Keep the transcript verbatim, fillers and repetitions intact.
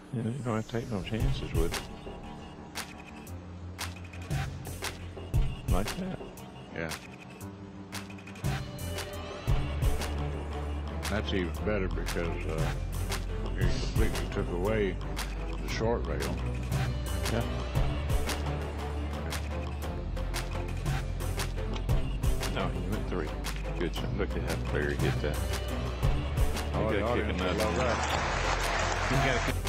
You know, you don't have to take no chances with it. Like that. Yeah. That's even better because uh, you completely took away the short rail. Yeah. No, he went three. Good shot. Look at how clear he hit that. Oh, You the gotta kick audience another. will love that. You gotta kick